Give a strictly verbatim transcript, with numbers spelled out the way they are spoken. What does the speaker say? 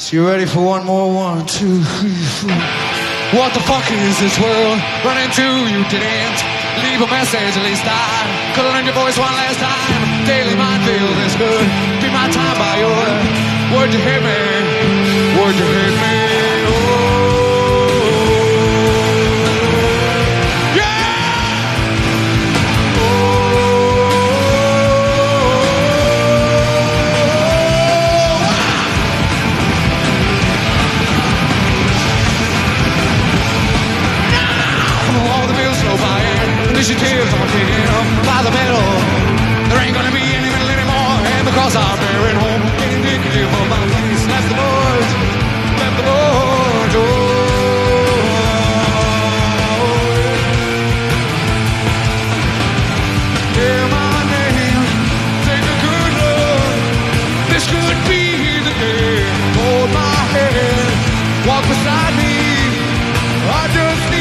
So you ready for one more? One, two, three, four. What the fuck is this world? Run into you didn't leave a message, at least I could learn your voice one last time. Daily mind feel this good. Be my time by your word to hit me. Word to hit me. Initiatives are picking up by the middle. There ain't gonna be any middle anymore. And because I'm buried home, indicative of my place. Left the boys, left the boys. Oh, yeah, my name, take a good look. This could be the day. Hold my hand, walk beside me. I just